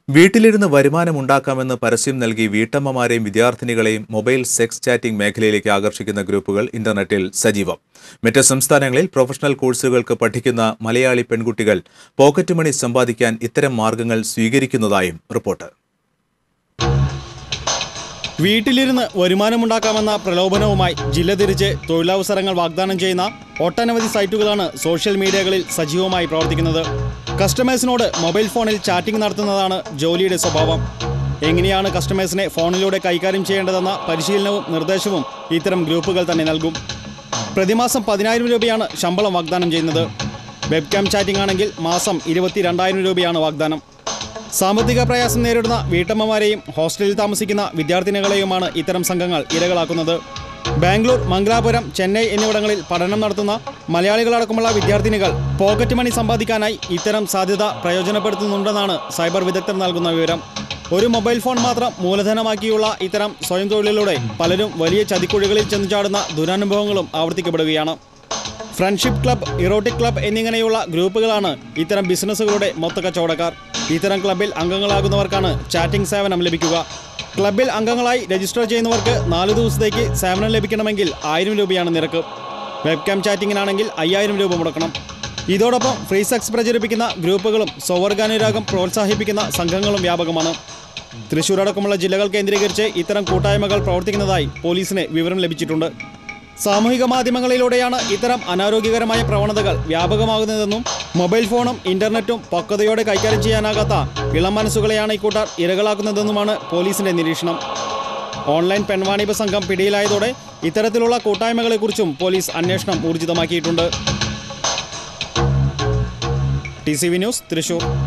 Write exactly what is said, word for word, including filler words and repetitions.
വീട്ടിലിരുന്ന് വരുമാനമുണ്ടാക്കാമെന്ന് പരസ്യം നൽകി വീട്ടമ്മമാരെയും വിദ്യാർത്ഥിനികളെയും മൊബൈൽ സെക്സ് ചാറ്റിംഗ് മേഖലയിലേക്ക് ആകർഷിക്കുന്ന ഗ്രൂപ്പുകൾ ഇന്റർനെറ്റിൽ സജീവം. മറ്റ് സംസ്ഥാനങ്ങളിൽ പ്രൊഫഷണൽ കോഴ്സുകൾക്ക് പഠിക്കുന്ന മലയാളി പെൺകുട്ടികൾ പോക്കറ്റ് മണി സമ്പാദിക്കാൻ ഇത്തരം മാർഗങ്ങൾ സ്വീകരിക്കുന്നതായും റിപ്പോർട്ട്. വീട്ടിലിരുന്ന് വരുമാനമുണ്ടാക്കാമെന്ന പ്രലോഭനവുമായി ജില്ല തിരിച്ച് തൊഴിലവസരങ്ങൾ വാഗ്ദാനം ചെയ്യുന്ന ഒട്ടനവധി സൈറ്റുകളാണ് സോഷ്യൽ മീഡിയകളിൽ സജീവമായി പ്രവർത്തിക്കുന്നത്. കസ്റ്റമേഴ്സിനോട് മൊബൈൽ ഫോണിൽ ചാറ്റിംഗ് നടത്തുന്നതാണ് ജോലിയുടെ സ്വഭാവം. എങ്ങനെയാണ് കസ്റ്റമേഴ്സിനെ ഫോണിലൂടെ കൈകാര്യം ചെയ്യേണ്ടതെന്ന പരിശീലനവും നിർദ്ദേശവും ഇത്തരം ഗ്രൂപ്പുകൾ തന്നെ നൽകും. പ്രതിമാസം പതിനായിരം രൂപയാണ് ശമ്പളം വാഗ്ദാനം ചെയ്യുന്നത്. വെബ്കാം ചാറ്റിംഗ് ആണെങ്കിൽ മാസം ഇരുപത്തി രണ്ടായിരം രൂപയാണ് വാഗ്ദാനം. സാമ്പത്തിക പ്രയാസം നേരിടുന്ന വീട്ടമ്മമാരെയും ഹോസ്റ്റലിൽ താമസിക്കുന്ന വിദ്യാർത്ഥിനികളെയുമാണ് ഇത്തരം സംഘങ്ങൾ ഇരകളാക്കുന്നത്. ബാംഗ്ലൂർ, മംഗലാപുരം, ചെന്നൈ എന്നിവിടങ്ങളിൽ പഠനം നടത്തുന്ന മലയാളികളടക്കമുള്ള വിദ്യാർത്ഥിനികൾ പോക്കറ്റ് മണി സമ്പാദിക്കാനായി ഇത്തരം സാധ്യത പ്രയോജനപ്പെടുത്തുന്നുണ്ടെന്നാണ് സൈബർ വിദഗ്ധർ നൽകുന്ന വിവരം. ഒരു മൊബൈൽ ഫോൺ മാത്രം മൂലധനമാക്കിയുള്ള ഇത്തരം സ്വയം തൊഴിലിലൂടെ പലരും വലിയ ചതിക്കുഴികളിൽ ചെന്നു ചാടുന്ന ദുരനുഭവങ്ങളും ആവർത്തിക്കപ്പെടുകയാണ്. ഫ്രണ്ട്ഷിപ്പ് ക്ലബ്, ഇറോട്ടിക് ക്ലബ് എന്നിങ്ങനെയുള്ള ഗ്രൂപ്പുകളാണ് ഇത്തരം ബിസിനസ്സുകളുടെ മൊത്തക്കച്ചവടക്കാർ. ഇത്തരം ക്ലബിൽ അംഗങ്ങളാകുന്നവർക്കാണ് ചാറ്റിംഗ് സേവനം ലഭിക്കുക. ക്ലബിൽ അംഗങ്ങളായി രജിസ്റ്റർ ചെയ്യുന്നവർക്ക് നാല് ദിവസത്തേക്ക് സേവനം ലഭിക്കണമെങ്കിൽ ആയിരം രൂപയാണ് നിരക്ക്. വെബ്കാം ചാറ്റിങ്ങിനാണെങ്കിൽ അയ്യായിരം രൂപ മുടക്കണം. ഇതോടൊപ്പം ഫ്രീ സെക്സ് പ്രചരിപ്പിക്കുന്ന ഗ്രൂപ്പുകളും സ്വവർഗാനുരാഗം പ്രോത്സാഹിപ്പിക്കുന്ന സംഘങ്ങളും വ്യാപകമാണ്. തൃശൂർ അടക്കമുള്ള ജില്ലകൾ കേന്ദ്രീകരിച്ച് ഇത്തരം കൂട്ടായ്മകൾ പ്രവർത്തിക്കുന്നതായി പോലീസിന് വിവരം ലഭിച്ചിട്ടുണ്ട്. സാമൂഹിക മാധ്യമങ്ങളിലൂടെയാണ് ഇത്തരം അനാരോഗ്യകരമായ പ്രവണതകൾ വ്യാപകമാകുന്നതെന്നും മൊബൈൽ ഫോണും ഇന്റർനെറ്റും പക്വതയോടെ കൈകാര്യം ചെയ്യാനാകാത്ത ഇളം മനസ്സുകളെയാണ് ഇക്കൂട്ടർ ഇരകളാക്കുന്നതെന്നുമാണ് പോലീസിന്റെ നിരീക്ഷണം. ഓൺലൈൻ പെൺവാണിഭ സംഘം പിടിയിലായതോടെ ഇത്തരത്തിലുള്ള കൂട്ടായ്മകളെക്കുറിച്ചും പോലീസ് അന്വേഷണം ഊർജിതമാക്കിയിട്ടുണ്ട്. T C V news, Thrissur.